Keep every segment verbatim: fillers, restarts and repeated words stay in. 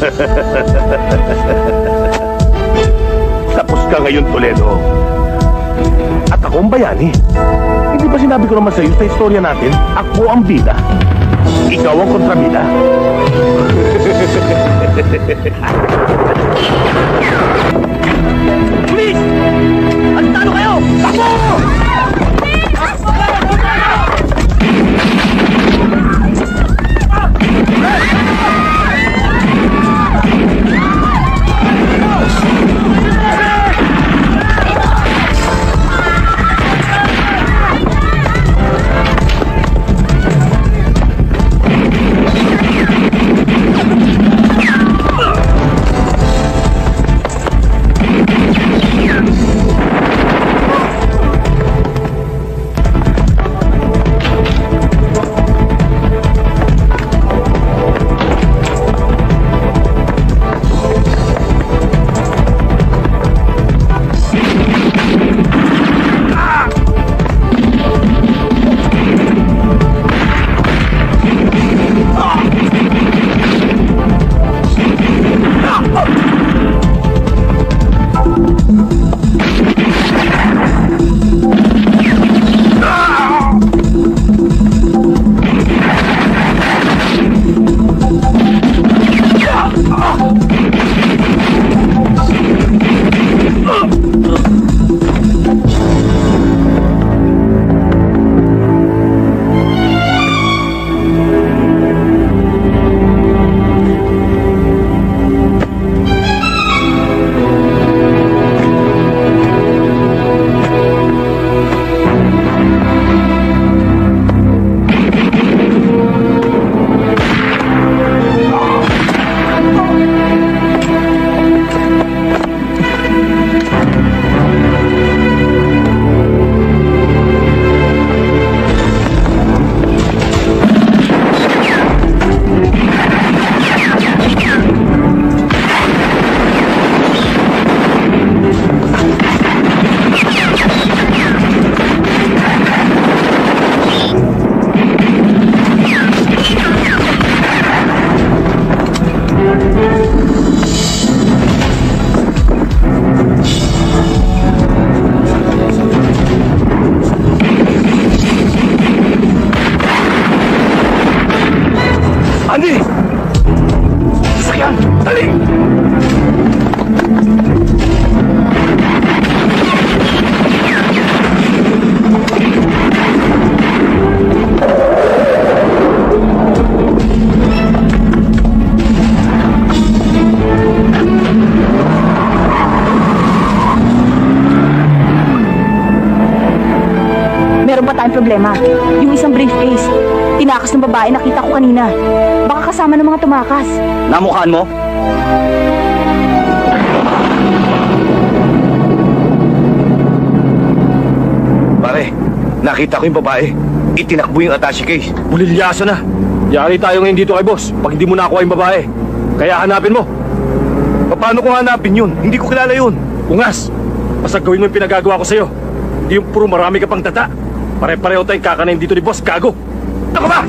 Tapos ka ngayon, Toledo. At ako ang bayani. Hindi ba sinabi ko naman sa'yo sa istorya natin, ako ang bida. Ikaw ang kontrabida. Pulis! Antalo kayo! Takbo! Problema. Yung isang briefcase. Tinakas ng babae, nakita ko kanina. Baka kasama ng mga tumakas. Namukhaan mo? Pare, nakita ko yung babae. Itinakbo yung attache case. Bulilyaso na. Yari tayo ngayon dito kay boss pag hindi mo nakuha yung babae. Kaya hanapin mo. Paano ko hanapin yun? Hindi ko kilala yun. Ungas, basta gawin mo yung pinagagawa ko sa'yo. Hindi yung puro marami ka pang tata. Pare-pareho tayong kakanayin dito ni boss, gago! Ako ba?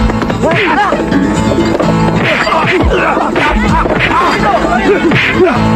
Ano?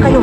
kayo.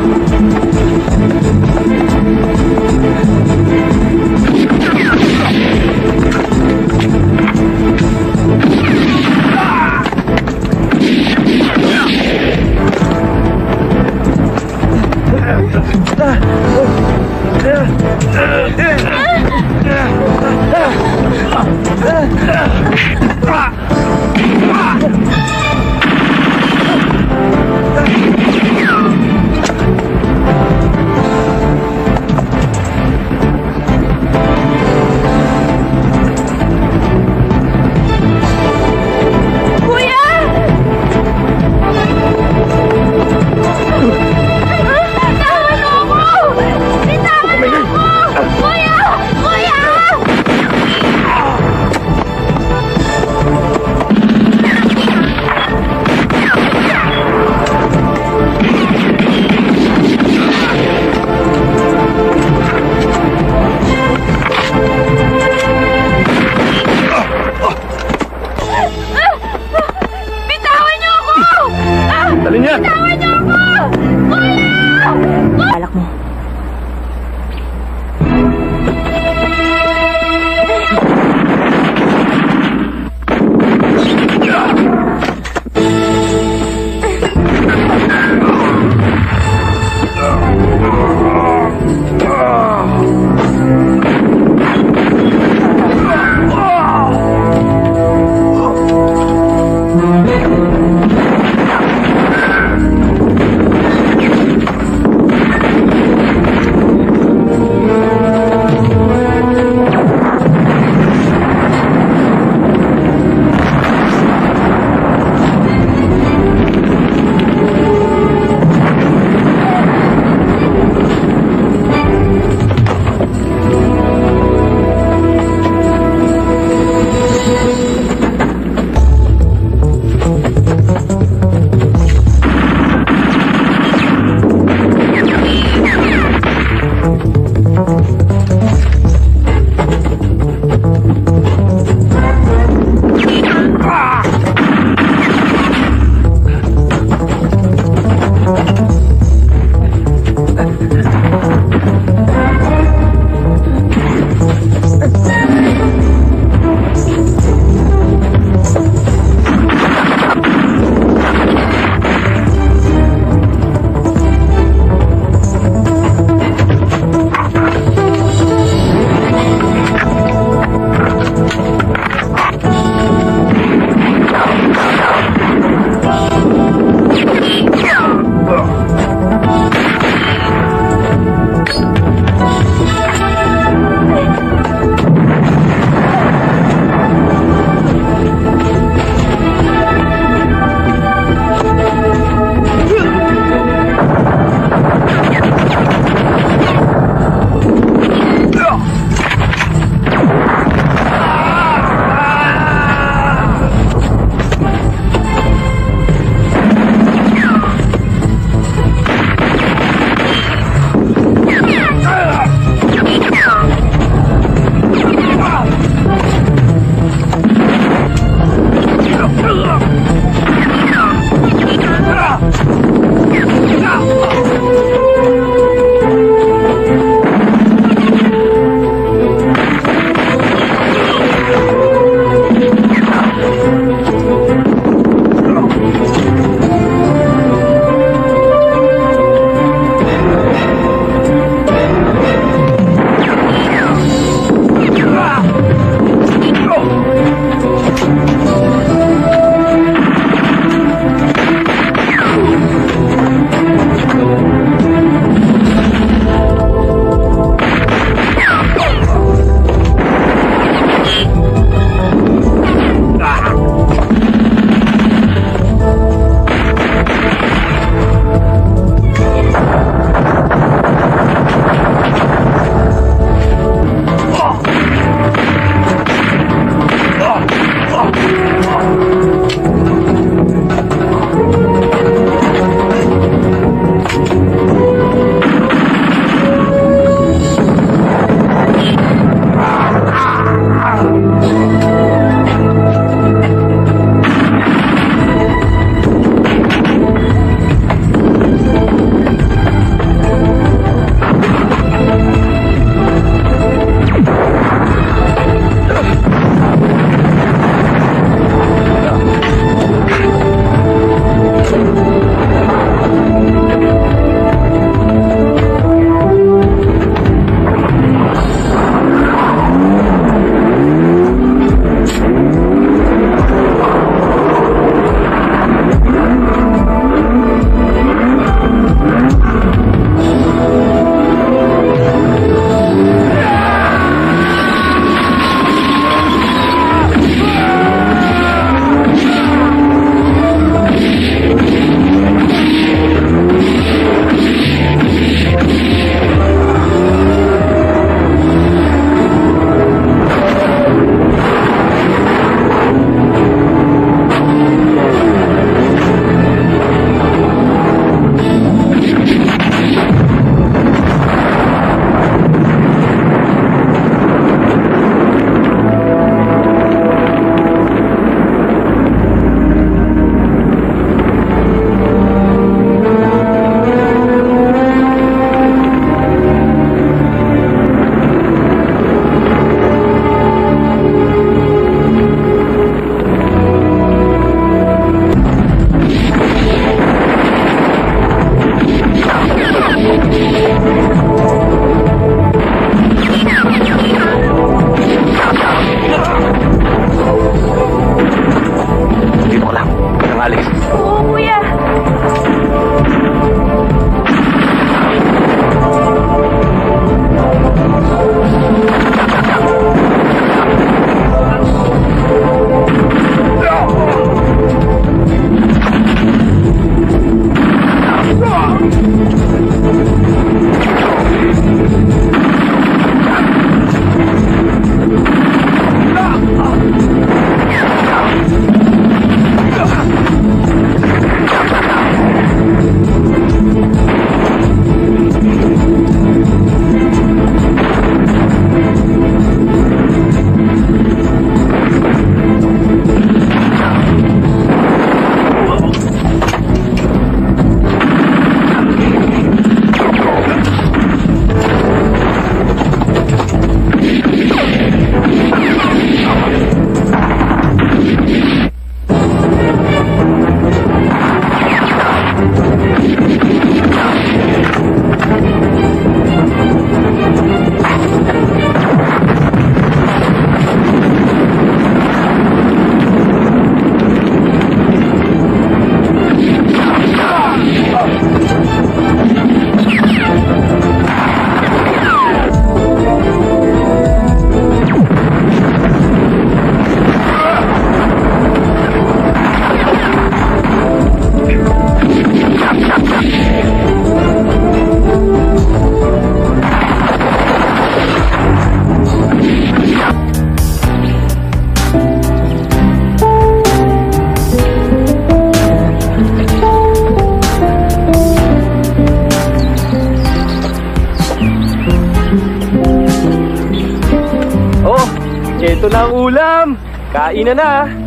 Ito na ang ulam. Kain na na.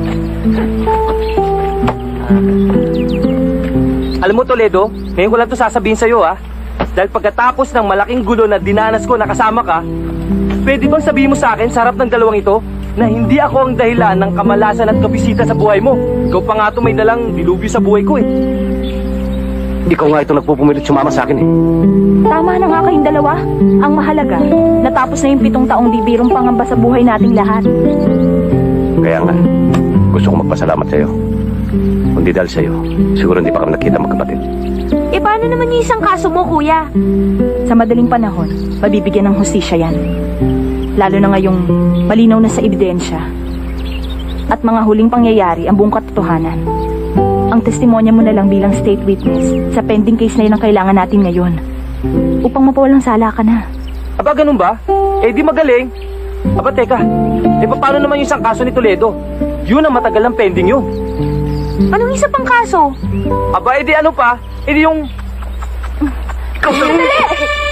Alam mo, Toledo, ngayon ko lang ito sasabihin sa'yo, ha? Dahil pagkatapos ng malaking gulo na dinanas ko na kasama ka, pwede bang sabihin mo sa akin sa harap ng dalawang ito na hindi ako ang dahilan ng kamalasan at kabisita sa buhay mo? Ikaw pa nga ito may dalang dilubyo sa buhay ko, eh. Ikaw nga ito nagpupumilit sumama sa akin, eh. Tama na nga kayong dalawa. Ang mahalaga, natapos na yung pitong taong di birong pangamba sa buhay nating lahat. Kaya nga, gusto ko magpasalamat sa'yo. Kundi dahil sa'yo, siguro hindi pa kami nakita magkapatid. E paano naman yung isang kaso mo, kuya? Sa madaling panahon, mabibigyan ng hustisya yan. Lalo na ngayong malinaw na sa ebidensya. At mga huling pangyayari ang buong katotohanan. Ang testimonya mo na lang bilang state witness sa pending case na yun ang kailangan natin ngayon. Upang mapawalang sala ka na. Aba, ganun ba? Eh, di magaling. Aba, teka. Eh, paano naman yung isang kaso ni Toledo? Yun ang matagal ng pending yun. Anong isa pang kaso? Aba, edi ano pa? Edi yung... Dali!